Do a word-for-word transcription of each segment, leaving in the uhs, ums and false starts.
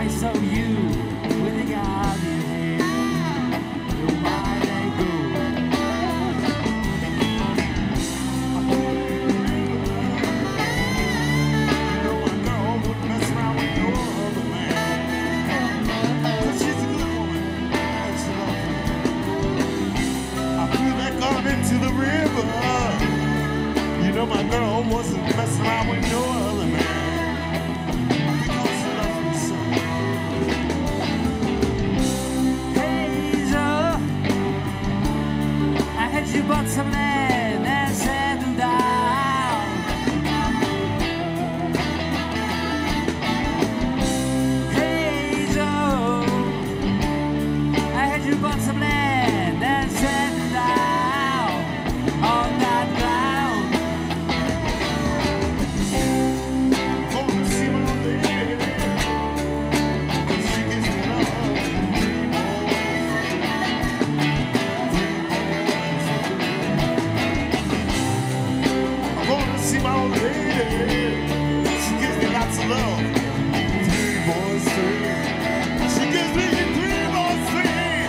I saw you with a gun in your hand. You're my go. You know my girl wouldn't mess around with no other man. But she's a good woman, and she loves me. I threw that gun into the river. You know my girl wasn't messing around with no other man. You bought some land and settled down. Hey Joe, I heard you bought some land and settled down on that ground. Gonna see my lady, she gives me see my old lady, she gives me lots of love. Three boys, three. She gives me three boys, three.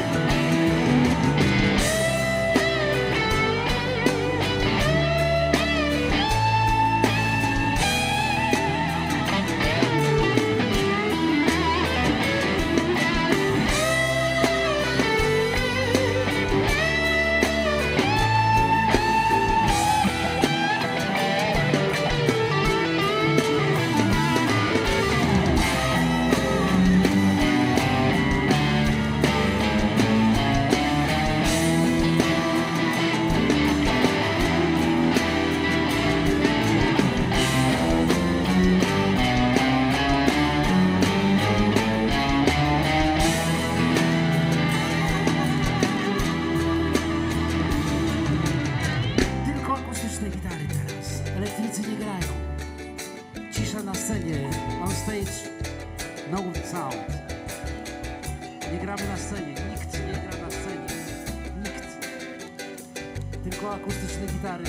Akustyczne gitary.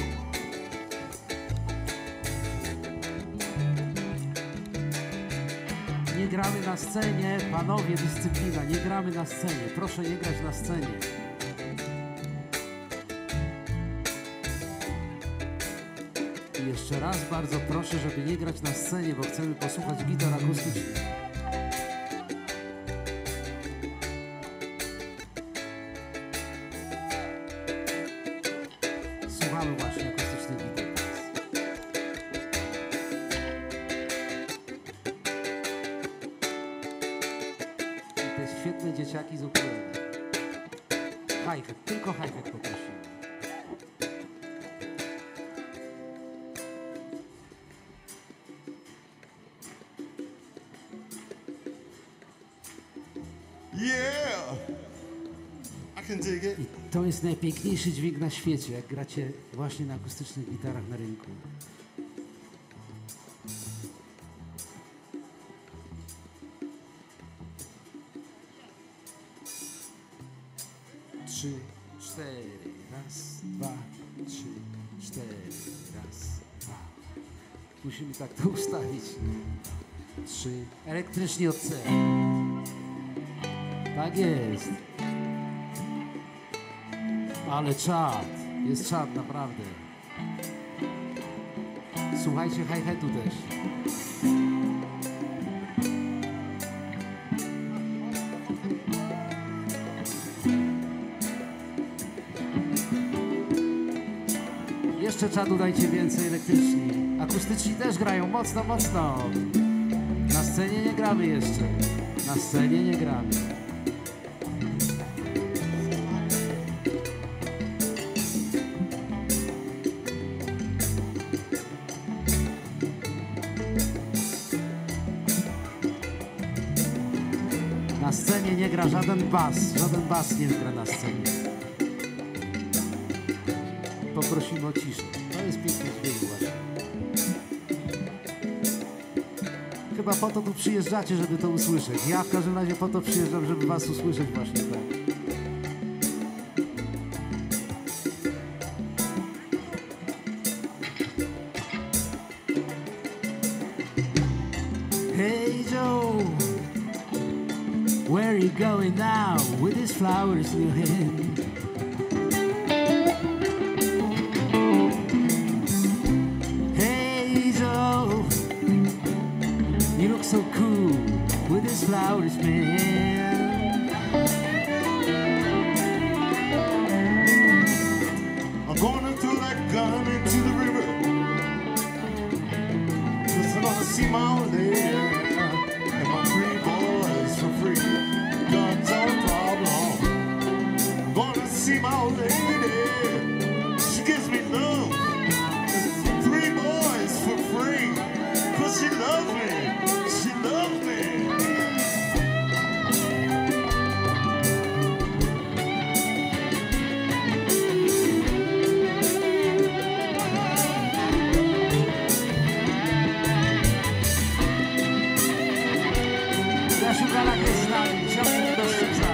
Nie gramy na scenie, panowie, dyscyplina, nie gramy na scenie. Proszę nie grać na scenie. I jeszcze raz bardzo proszę, żeby nie grać na scenie, bo chcemy posłuchać gitar akustycznych. Dzieciaki z Ukrainy. Hi-hat, tylko hi-hat poprosimy. Yeah! I can dig it. I to jest najpiękniejszy dźwięk na świecie, jak gracie właśnie na akustycznych gitarach na rynku. Trzy, cztery, raz, dwa, trzy, cztery, raz, dwa. Musimy tak to ustawić. Trzy, elektrycznie od C. Tak jest. Ale czad, jest czad naprawdę. Słuchajcie hi-hatu też. Jeszcze czadu dajcie więcej, elektryczni. Akustyczni też grają mocno, mocno. Na scenie nie gramy jeszcze. Na scenie nie gramy. Na scenie nie gra żaden bas. Żaden bas nie gra na scenie. Poprosimy o ciszę. To jest piękny dźwięk właśnie. Chyba po to tu przyjeżdżacie, żeby to usłyszeć. Ja w każdym razie po to przyjeżdżam, żeby was usłyszeć właśnie tak. Hey Joe, Where are you going now with these flowers in your hand? Hey Joe, you look so cool with these flowers, man. I'm gonna throw that gun into the river, 'cause I'm gonna see my old lady and my three boys for free. Guns are a problem. I'm gonna see my old lady. She gives me love. Three boys for free, 'cause she loves me. She loves me. Szukala che stani, ciągle do szczyca.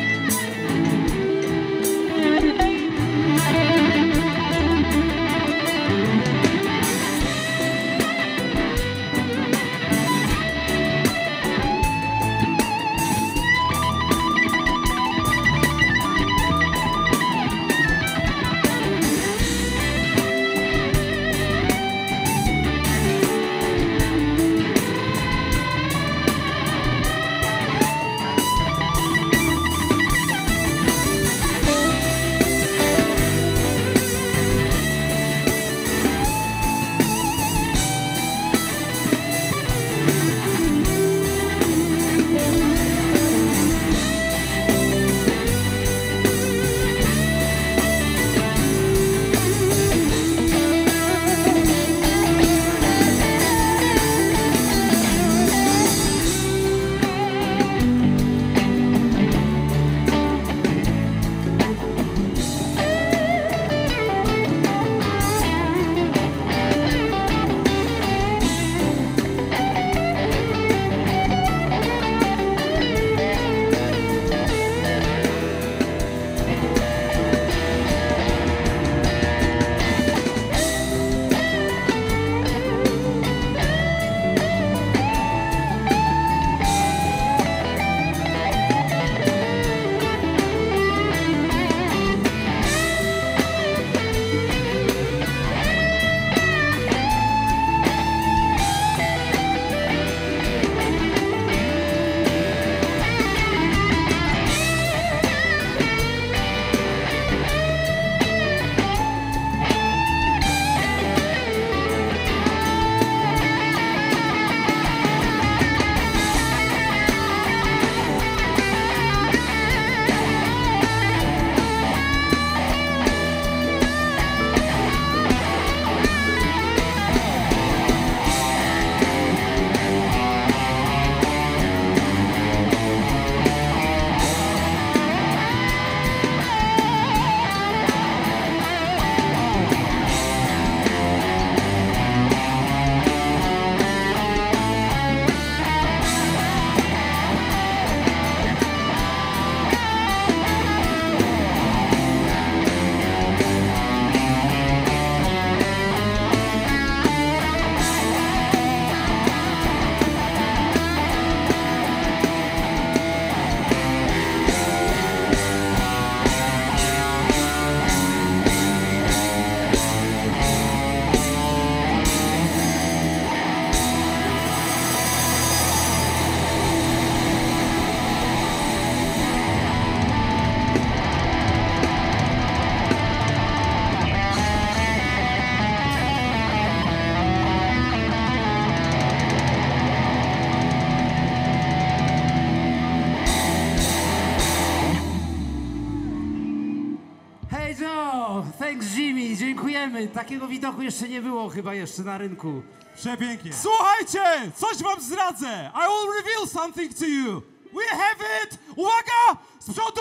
Thanks Jimmy, dziękujemy. Takiego widoku jeszcze nie było chyba jeszcze na rynku. Przepięknie. Słuchajcie, coś wam zdradzę. I will reveal something to you. We have it. Uwaga, z przodu.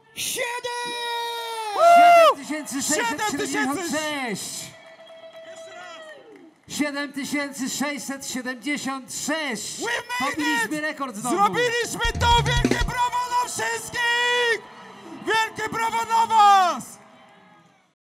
Siedem! siedem tysięcy sześćset siedem siedemdziesiąt tysięcy! sześć. siedem tysięcy sześćset siedemdziesiąt sześć. We made Pobiliśmy it! rekord znowu. Zrobiliśmy to! Wielkie brawa dla wszystkich! Wielkie brawa dla was!